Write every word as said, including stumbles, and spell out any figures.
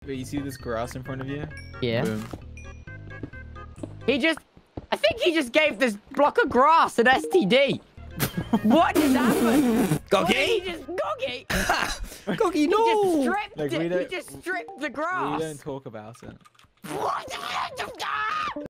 Wait, you see this grass in front of you? Yeah. Boom. He just... I think he just gave this block of grass an S T D. What just happened? Gogy? Just... Gogy? Gogy, no! He just stripped Like, it. we He don't- just stripped the grass. We don't talk about it. What?